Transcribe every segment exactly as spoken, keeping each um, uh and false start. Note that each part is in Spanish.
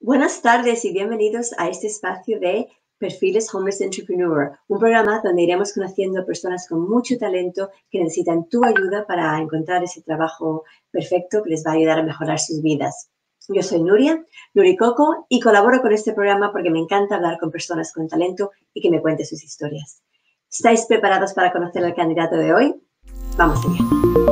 Buenas tardes y bienvenidos a este espacio de Perfiles Homeless Entrepreneur, un programa donde iremos conociendo a personas con mucho talento que necesitan tu ayuda para encontrar ese trabajo perfecto que les va a ayudar a mejorar sus vidas. Yo soy Nuria, Nuri Coco, y colaboro con este programa porque me encanta hablar con personas con talento y que me cuenten sus historias. ¿Estáis preparados para conocer al candidato de hoy? Vamos allá.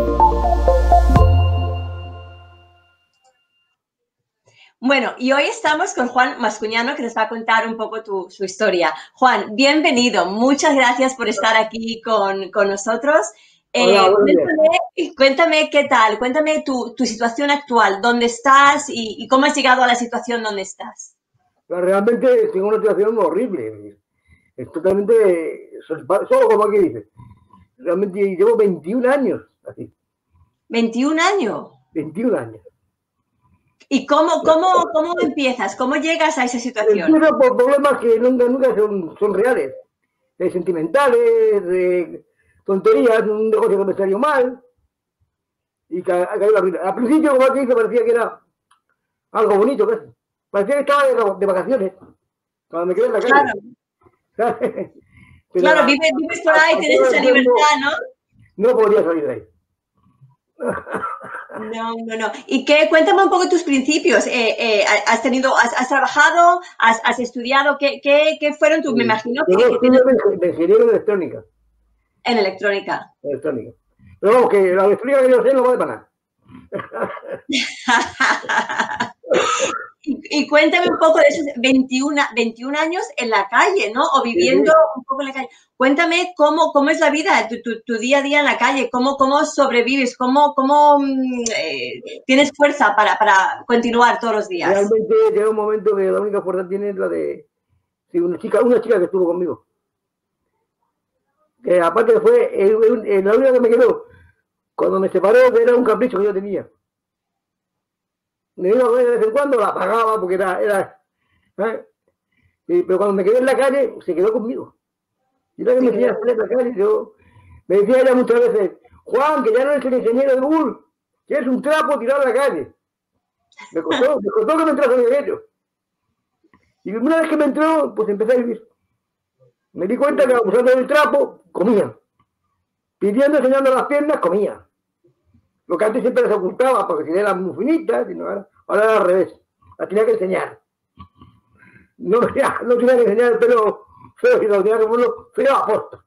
Bueno, y hoy estamos con Juan Mascuñano, que nos va a contar un poco tu, su historia. Juan, bienvenido. Muchas gracias por estar aquí con, con nosotros. Eh, Hola, cuéntame, cuéntame qué tal, cuéntame tu, tu situación actual, dónde estás y, y cómo has llegado a la situación donde estás. Realmente tengo una situación horrible. Es totalmente, solo como aquí dice. Realmente llevo veintiún años así. ¿veintiún años? veintiún años. ¿Y cómo, cómo, cómo empiezas? ¿Cómo llegas a esa situación? Empiezo por problemas que nunca, nunca son, son reales. De sentimentales, de tonterías, un negocio que me salió mal. Y ca cayó la ruina. Al principio, como aquí dice, parecía que era algo bonito, casi. Parecía que estaba de, de vacaciones. Cuando me quedé en la calle. Claro. Claro, vives, vives por ahí, tienes esa libertad, ¿no? No podría salir de ahí. No, no, no. ¿Y qué? Cuéntame un poco tus principios. Eh, eh, ¿Has tenido, has, has trabajado, has, has estudiado? ¿Qué, qué, qué fueron tus? Me imagino que, Yo que tienes... de ingeniería en electrónica. En electrónica. Electrónica. Pero vamos, que la electrónica que yo sé no vale para nada. y, y cuéntame un poco de esos veintiún, veintiún años en la calle, ¿no? O viviendo sí, sí. un poco en la calle. Cuéntame cómo, cómo es la vida, tu, tu, tu día a día en la calle, cómo, cómo sobrevives, cómo, cómo eh, tienes fuerza para, para continuar todos los días. Realmente llega un momento que la única fuerza tiene es la de sí, una chica, una chica que estuvo conmigo. Que aparte fue el, el, la única que me quedó cuando me separó, que era un capricho que yo tenía. Me iba a ver de vez en cuando, la pagaba porque era, era ¿eh? Sí, pero cuando me quedé en la calle, se quedó conmigo. Y la que sí, me decía en la calle, yo me decía ella muchas veces, Juan, que ya no eres el ingeniero de Google, que es un trapo tirado a la calle. Me costó, me costó que me entrase en derecho. Y una vez que me entró, pues empecé a vivir. Me di cuenta que abusando del trapo, comía. Pidiendo, enseñando las piernas, comía. Lo que antes siempre les ocultaba, porque si eran muy finitas, sino ahora, ahora era al revés. La tenía que enseñar. No, ya, no tenía que enseñar el pelo feo, sino tenía que ponerlo feo a posta.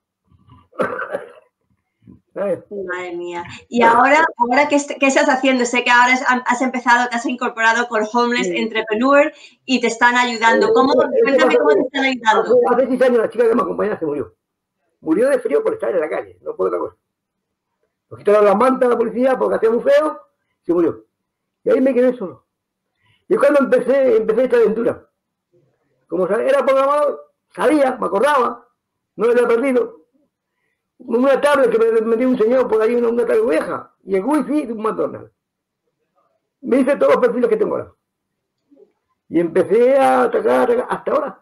Madre mía. Y ahora, ahora ¿qué, ¿qué estás haciendo? Sé que ahora has empezado, te has incorporado con Homeless sí. Entrepreneur y te están ayudando. ¿Cómo, eh, cuéntame cómo te están ayudando? Hace, hace seis años la chica que me acompañaba se murió. Murió de frío por estar en la calle, no por otra cosa. Nos quitaron las mantas a la policía porque hacía muy feo, se murió. Y ahí me quedé solo. Y cuando empecé, empecé esta aventura. Como era programador, sabía, me acordaba, no lo había perdido. Una tablet que me, me dio un señor por ahí, una, una tablet vieja, y el wifi de un McDonald's. Me hice todos los perfiles que tengo ahora. Y empecé a atacar, atacar hasta ahora.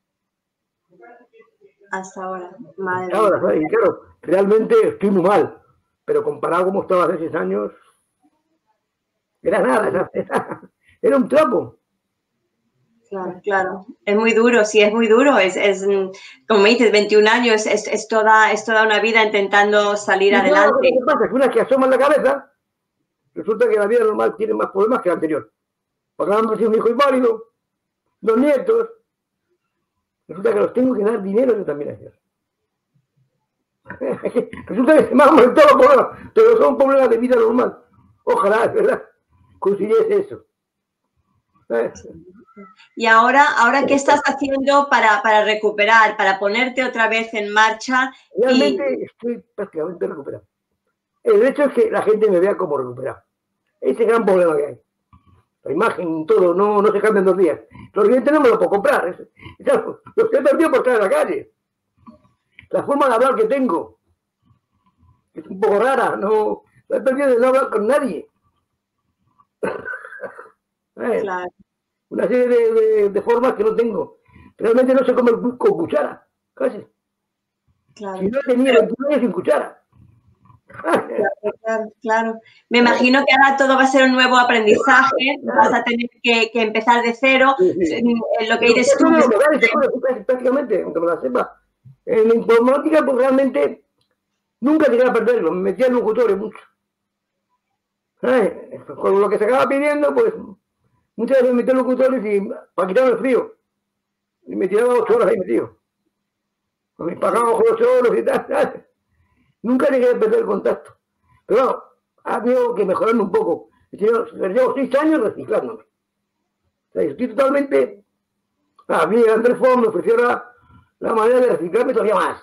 Hasta ahora, madre hasta ahora, ¿sabes? Y claro, realmente estoy muy mal, pero comparado como estaba hace seis años, era nada, era, era un trapo. Claro, claro. Es muy duro, sí, es muy duro. Es, es como me dices, veintiún años, es, es, toda, es toda una vida intentando salir y adelante. Lo que pasa es que una vez que asoman la cabeza, resulta que la vida normal tiene más problemas que la anterior. Porque han sido un hijo inválido, dos nietos. Resulta que los tengo que dar dinero yo también a ellos. Resulta que se me han aumentado los problemas, pero son problemas de vida normal. Ojalá, es verdad, consiguiese eso. ¿Eh? Y ahora, ahora ¿qué estás haciendo para, para recuperar, para ponerte otra vez en marcha? Realmente y... estoy prácticamente recuperado. El hecho es que la gente me vea como recuperado. Ese gran problema que hay. La imagen, todo, no, no se cambia en dos días. Los dientes no me los puedo comprar. Claro, los he perdido por estar en la calle. La forma de hablar que tengo es un poco rara. No, la he perdido de no hablar con nadie. ¿Eh? Claro. Una serie de, de, de formas que no tengo. Realmente no sé comer con cuchara, casi. Claro. Si no he tenido veintiún años sin cuchara. Claro, claro, claro. Me imagino que ahora todo va a ser un nuevo aprendizaje, vas a tener que, que empezar de cero. Sí, sí. En lo que dices tú. Prácticamente, aunque me la sepa. En la informática, pues realmente nunca llegué a perderlo, me metía en locutores mucho. ¿Sabes? Con lo que se acaba pidiendo, pues muchas veces me metía en locutores y para quitarme el frío. Y me tiraba ocho horas ahí metido. Con mis pagados ocho horas y tal. Nunca llegué a perder el contacto. Pero bueno, ha habido que mejorarme un poco. Llevo seis años reciclándome. O sea, estoy totalmente... A mí Andrés Fon me ofreció la, la manera de reciclarme todavía más.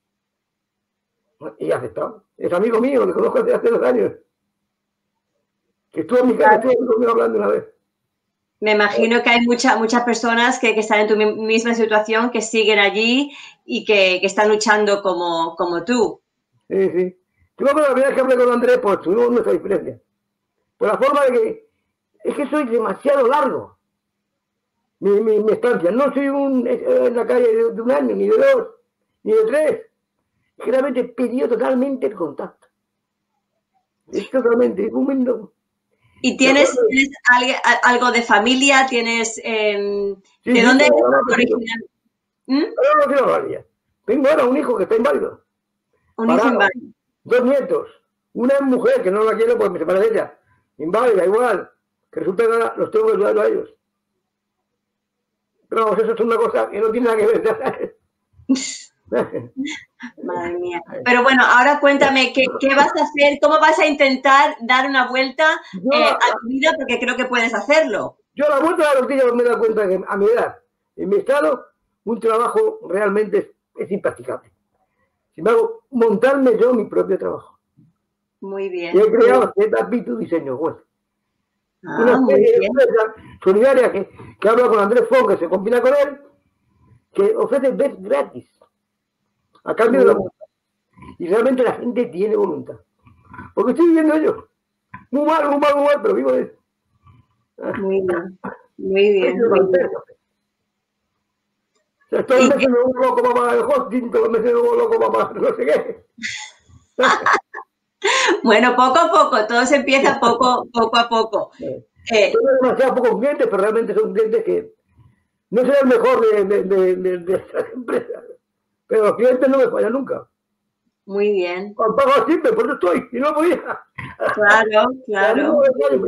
Y aceptado. Es amigo mío, lo conozco desde hace dos años. Que estuvo en mi casa, estuvo conmigo hablando una vez. Me imagino que hay mucha, muchas personas que, que están en tu misma situación, que siguen allí y que, que están luchando como, como tú. Sí, sí. Yo me acuerdo la primera vez que hablé con Andrés, pues tuvimos nuestra diferencia. Por la forma de que es que soy demasiado largo. Mi, mi, mi estancia. No soy un, en la calle de, de un año, ni de dos, ni de tres. Es que realmente perdió totalmente el contacto. Es totalmente, es un mundo. ¿Y tienes, ¿tienes algo de familia? ¿Tienes eh, sí, de sí, dónde eres original? ¿Mm? Ahora no quiero familia. Tengo ahora un hijo que está inválido. Un hijo inválido. Dos nietos. Una mujer que no la quiero porque me separa de ella. Inválida, igual. Que resulta que los tengo que ayudar a ellos. Pero vamos, eso es una cosa que no tiene nada que ver. Madre mía. Pero bueno, ahora cuéntame, ¿qué, ¿qué vas a hacer? ¿Cómo vas a intentar dar una vuelta eh, a tu vida? Porque creo que puedes hacerlo. Yo a la vuelta de la tortilla me he dado cuenta que a mi edad, en mi estado, un trabajo realmente es, es impracticable. Sin embargo, montarme yo mi propio trabajo. Muy bien. Y he creado Z-Pitu Diseño Web. Ah, una muy bien. empresa solidaria que, que habla con Andrés Fon, que se combina con él, que ofrece web gratis a cambio de la voluntad. Y realmente la gente tiene voluntad. Porque estoy viviendo yo. Muy mal, muy mal, muy mal, pero vivo de eso. Muy bien, muy bien. Muy bien. O sea, todos los meses me vuelvo loco para el hosting, todos los meses me vuelvo loco para no sé qué. Bueno, poco a poco, todo se empieza poco, poco a poco. Eh, Tengo demasiado pocos clientes, pero realmente son clientes que no soy el mejor de, de, de, de, de estas empresas. Pero los clientes no me fallan nunca. Muy bien. Han pagado siempre, por eso estoy, y no podía. Claro, claro.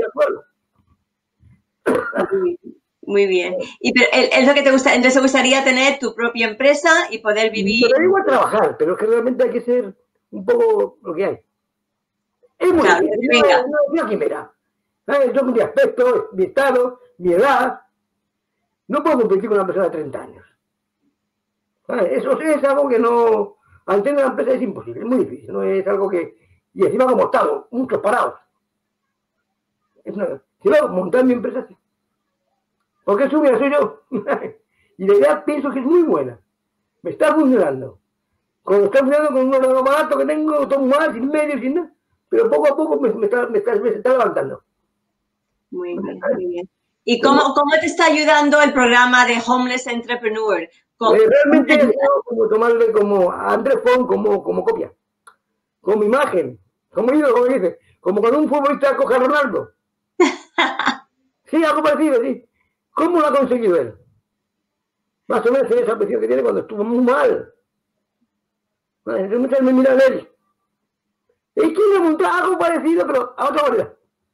Muy bien. Muy bien. Y pero es lo que te gusta, entonces te gustaría tener tu propia empresa y poder vivir. Pero igual trabajar, pero es que realmente hay que ser un poco lo que hay. Es muy claro, difícil. venga. Yo, yo aquí mira. ¿Sabes? Yo mi aspecto, mi estado, mi edad. No puedo competir con una persona de treinta años. ¿Sabes? Eso sí es algo que no. Al tener una empresa es imposible, es muy difícil. No es algo que. Y encima como estamos, muchos parados. Es una... Si luego montar mi empresa así. Porque es una, soy yo. Y la idea pienso que es muy buena. Me está funcionando. Cuando está funcionando con un ordenador barato que tengo, tomo más, sin medio, sin nada. Pero poco a poco me, me, está, me, está, me está levantando. Muy bien, muy bien. ¿Y cómo, cómo te está ayudando el programa de Homeless Entrepreneur? ¿Cómo, eh, realmente es como tomarle como a Andrés Fon como, como copia. Como imagen. Como ídolo, como dice. Como cuando un futbolista coge a Ronaldo. Sí, algo parecido, sí. ¿Cómo lo ha conseguido él? Más o menos esa presión que tiene cuando estuvo muy mal. Muchas me miran a él. Es que le montó algo parecido, pero a otra manera.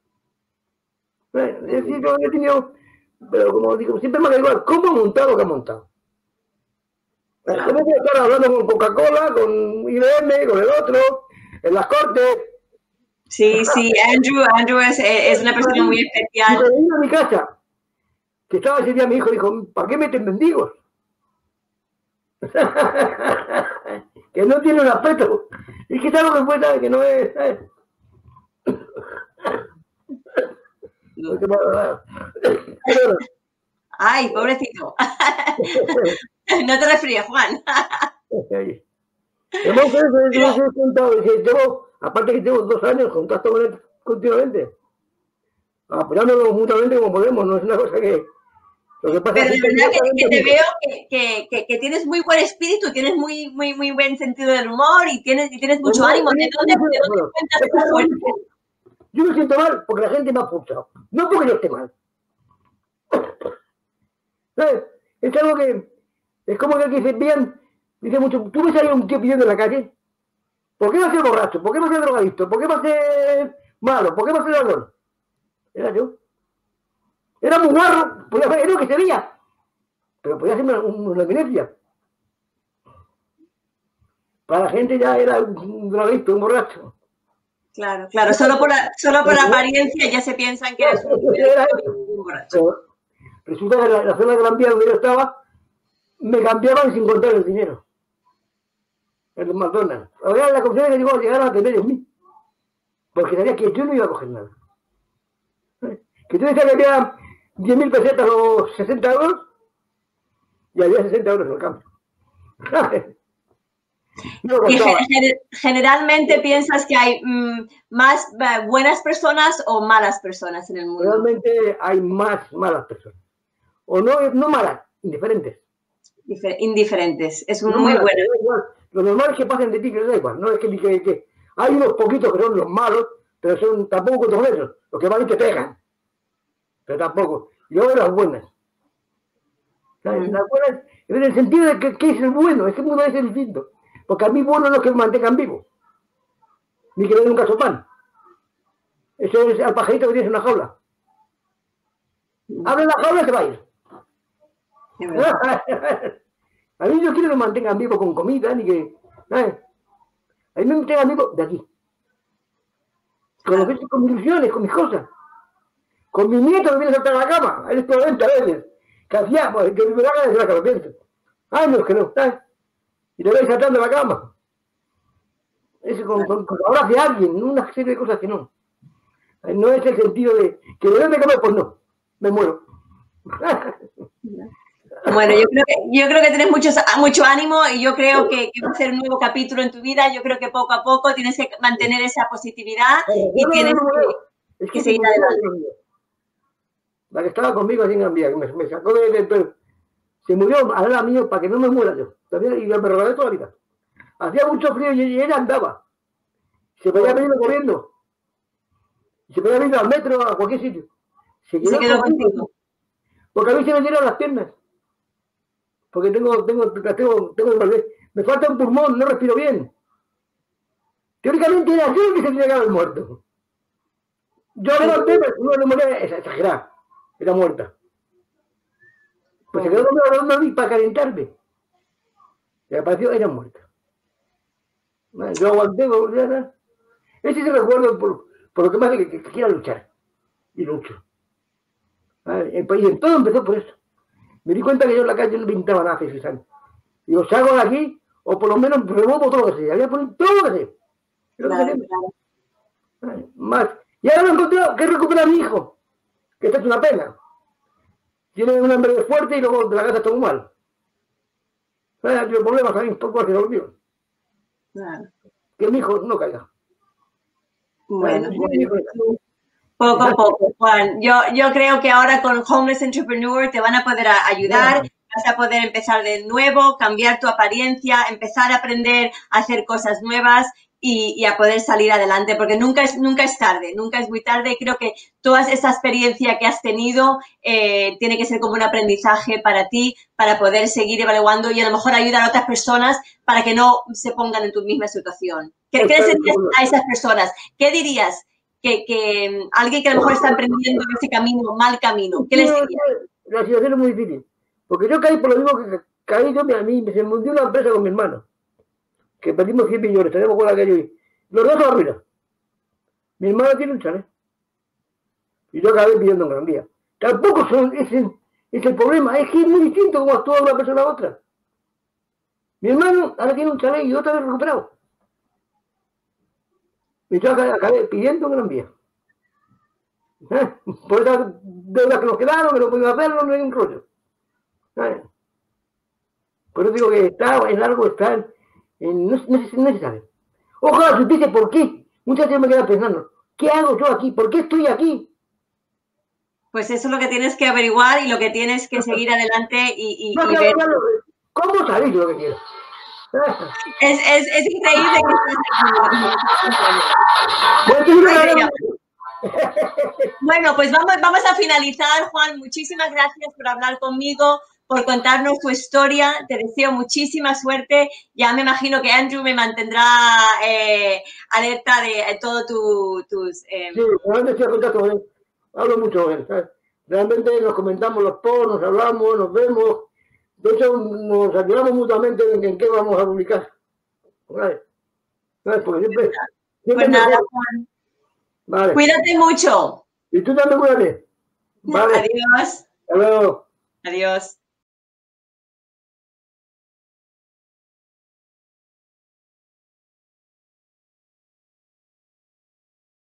Es decir, yo he tenido, pero como digo, siempre me da igual, ¿cómo ha montado lo que ha montado? Claro. ¿Cómo puedo estar hablando con Coca-Cola, con I B M, con el otro, en las cortes? Sí, sí, Andrew, Andrew es, es una persona muy especial. Y cuando vine a mi casa, que estaba ese día mi hijo, dijo, ¿para qué meten mendigos? Que no tiene un aspecto. Y que algo que puede saber que no es. ¿sabes? Ay, pobrecito. No te resfríes, Juan. Llevo, aparte que llevo dos años en contacto con él continuamente. Apoyándonos mutuamente como podemos. No es una cosa que Lo que pasa Pero es de verdad que, que te que veo que, que, que, que tienes muy buen espíritu, tienes muy, muy, muy buen sentido del humor y tienes, y tienes mucho no, ánimo. ¿De yo, dónde, yo, de dónde bueno, encuentras es que esa yo, fuerza? yo me siento mal porque la gente me ha pulsado. No porque yo esté mal. ¿Sabes? Es algo que es como que aquí dice bien, dice mucho, tú ves ahí a un tío pidiendo en la calle, ¿por qué va a ser borracho? ¿Por qué va a ser drogadicto? ¿Por qué va a ser malo? ¿Por qué va a ser ladrón? Era yo. Era muy guarro, podía hacer lo que se veía, pero podía ser una, una eminencia. Para la gente ya era un drogadicto, un borracho. Claro, claro, solo por la, solo por la apariencia ya se piensan que eres un, Era un borracho. pero resulta que en la, la zona de Gran Vía donde yo estaba, me cambiaban sin contar el dinero. En los McDonald's. Ahora la confianza que llegó a llegar a tener en mí. Porque sabía que yo no iba a coger nada. Que tú decías que había diez mil pesetas o sesenta euros y había sesenta euros en el campo. No Y contaba. ge- generalmente piensas que hay mmm, más uh, buenas personas o malas personas en el mundo. Realmente hay más malas personas. O no, no malas, indiferentes. Difer indiferentes. Es No muy malas, bueno. da igual. Lo normal es que pasen de ti, que les da igual. No es que, que, que hay unos poquitos que son los malos, pero son tampoco todos esos. Los que van y te pegan. Pero tampoco. Y luego las buenas. ¿Sabes? Mm. Las buenas, en el sentido de que, que es el bueno, ese mundo es el distinto. Porque a mí bueno no es que me mantengan vivo, ni que me den un caso pan. Eso es al pajarito que tienes en una jaula. Abre la jaula y se va a ir. A mí yo quiero que me mantengan vivo con comida, ni que... ¿sabes? A mí me mantengan vivo de aquí. Con, los, con mis ilusiones, con mis cosas. Con mi nieto que viene a saltar a la cama. Él es veinte veces. Que hacía, pues, que me da ganas de la que lo pienso. Años que no, ¿sabes? Y le vais saltando a la cama. Eso con, con, con ahora de alguien, una serie de cosas que no. No es el sentido de que me den de comer, pues no, me muero. Bueno, yo creo que, yo creo que tienes mucho, mucho ánimo y yo creo que, que va a ser un nuevo capítulo en tu vida. Yo creo que poco a poco tienes que mantener esa positividad y no, tienes no, no, que, es que, que seguir adelante. La que estaba conmigo allí en Gran Vía, que me, me sacó de, de, de, se murió al lado mío para que no me muera yo. Y yo me regalé toda la vida. Hacía mucho frío y, y ella andaba. Se podía venir corriendo. Se podía venir al metro, a cualquier sitio. Se quedó, se quedó contigo. Porque a mí se me dieron las piernas. Porque tengo, tengo, tengo, tengo, me falta un pulmón, no respiro bien. Teóricamente era yo el que se llegaba el muerto. Yo levanté, pero una neumonía exagerada. Era muerta. Pues se quedó conmigo a mí para calentarme. Y apareció, era muerta. Yo aguanté, ese es el recuerdo por, por lo que me hace que, que, que quiera luchar. Y lucho. El país en todo empezó por eso. Me di cuenta que yo en la calle no pintaba nada hace seis años. Digo, salgo de aquí, o por lo menos removo todo lo que sea. Había poner todo lo que sea. Claro, claro. Más. Y ahora me he encontrado que recupera a mi hijo, que está hecho una pena. Tiene un hambre fuerte y luego de la casa está muy mal. ¿Sabes? Tiene problemas también, poco hace lo mío. Claro. Que mi hijo no caiga. Bueno, bueno. Poco a poco, Juan. Yo, yo creo que ahora con Homeless Entrepreneur te van a poder ayudar, vas a poder empezar de nuevo, cambiar tu apariencia, empezar a aprender a hacer cosas nuevas y, y a poder salir adelante, porque nunca es, nunca es tarde, nunca es muy tarde. Y creo que toda esa experiencia que has tenido eh, tiene que ser como un aprendizaje para ti, para poder seguir evaluando y a lo mejor ayudar a otras personas para que no se pongan en tu misma situación. ¿Qué, ¿qué les dirías a esas personas? ¿Qué dirías? Que, que alguien que a lo mejor está emprendiendo ese camino, mal camino, ¿qué les diría? La situación es muy difícil, porque yo caí por lo mismo que caí yo, a mí se hundió una empresa con mi hermano, que perdimos cien millones, tenemos con aquello y los dos a la ruina. Mi hermano tiene un chalet y yo acabé pidiendo en Gran Vía. Tampoco son, es, el, es el problema, es que es muy distinto como actúa una persona a otra. Mi hermano ahora tiene un chalet y otra vez recuperado. Y yo acabé pidiendo en Gran Vía. ¿Eh? Por esas deudas que nos quedaron, que no pudimos hacerlo, no hay un rollo. ¿Eh? Por eso digo que está en algo, está en, en, no, no, no se sabe. Ojalá supiese por qué. Muchas veces me quedan pensando, ¿qué hago yo aquí? ¿Por qué estoy aquí? Pues eso es lo que tienes que averiguar y lo que tienes que seguir adelante y, y, no, y claro, ver. Claro. ¿Cómo sabéis lo que quiero? Es, es, es increíble que estés aquí. Bueno, pues vamos, vamos a finalizar, Juan. Muchísimas gracias por hablar conmigo, por contarnos tu historia. Te deseo muchísima suerte. Ya me imagino que Andrew me mantendrá eh, alerta de todo tu, tus... Eh... Sí, realmente estoy en contacto con él. Hablo mucho con él, ¿sabes? Realmente nos comentamos los posts, nos hablamos, nos vemos. De hecho, nos ayudamos mutuamente en, en qué vamos a publicar. ¿Vale? ¿Sabes? Porque siempre... siempre pues nada, Juan. Vale. Cuídate mucho. Y tú también cuídate. Vale. Adiós. Hasta luego. Adiós.